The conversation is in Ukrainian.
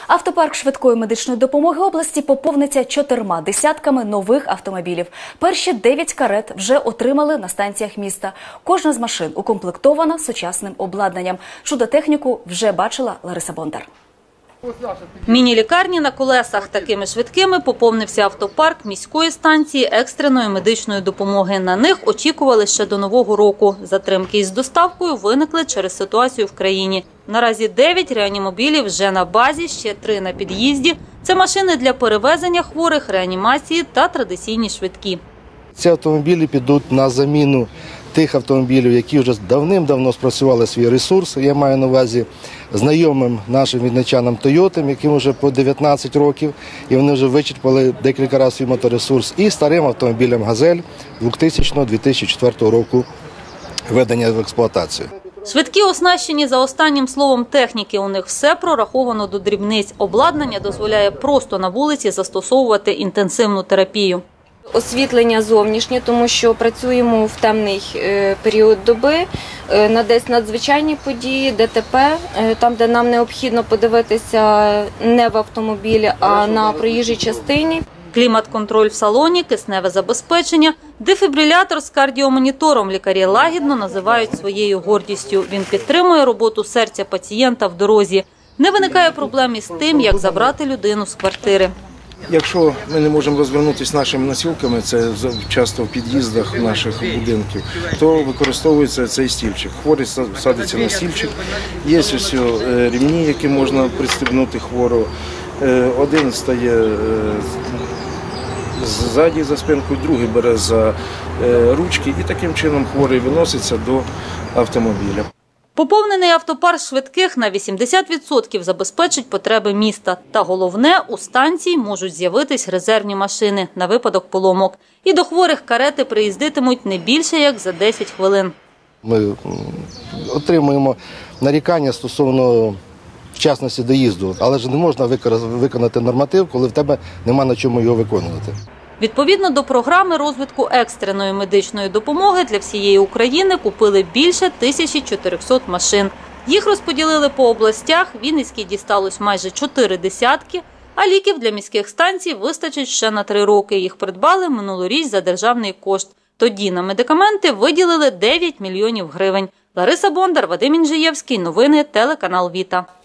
Автопарк швидкої медичної допомоги області поповниться 4 десятками нових автомобілів. Перші 9 карет вже отримали на станціях міста. Кожна з машин укомплектована сучасним обладнанням. Чудо-техніку вже бачила Лариса Бондар. Міні-лікарні на колесах. Такими швидкими поповнився автопарк міської станції екстреної медичної допомоги. На них очікували ще до Нового року. Затримки із доставкою виникли через ситуацію в країні. Наразі 9 реанімобілів вже на базі, ще 3 на під'їзді. Це машини для перевезення хворих, реанімації та традиційні швидкі. Ці автомобілі підуть на заміну тих автомобілів, які вже давним-давно спрацювали свій ресурс. Я маю на увазі знайомим нашим вінничанам «Тойотам», яким вже по 19 років, і вони вже вичерпали декілька разів свій моторесурс, і старим автомобілям «Газель» 2000-2004 року введення в експлуатацію. Швидкі оснащені за останнім словом техніки. У них все прораховано до дрібниць. Обладнання дозволяє просто на вулиці застосовувати інтенсивну терапію. Освітлення зовнішнє, тому що працюємо в темний період доби, на десь надзвичайні події, ДТП, там, де нам необхідно подивитися не в автомобілі, а на проїжджій частині. Клімат-контроль в салоні, кисневе забезпечення, дефібрилятор з кардіомонітором лікарі лагідно називають своєю гордістю. Він підтримує роботу серця пацієнта в дорозі. Не виникає проблем із тим, як забрати людину з квартири. Якщо ми не можемо розвернутися нашими носілками, це часто в під'їздах наших будинків, то використовується цей стільчик. Хворий садиться на стільчик, є ось ремні, які можна пристебнути хворого. Один стає ззаді за спинкою, другий бере за ручки, і таким чином хворий виноситься до автомобіля. Поповнений автопарк швидких на 80% забезпечить потреби міста. Та головне, у станції можуть з'явитись резервні машини на випадок поломок. І до хворих карети приїздитимуть не більше, як за 10 хвилин. Ми отримуємо нарікання стосовно вчасності доїзду, але ж не можна виконати норматив, коли в тебе нема на чому його виконувати. Відповідно до програми розвитку екстреної медичної допомоги для всієї України купили більше 1400 машин. Їх розподілили по областях, Вінницькій дісталось майже 4 десятки, а ліків для міських станцій вистачить ще на 3 роки. Їх придбали минулоріч за державний кошт. Тоді на медикаменти виділили 9 мільйонів гривень. Лариса Бондар, Вадим Інжиєвський. Новини телеканал Віта.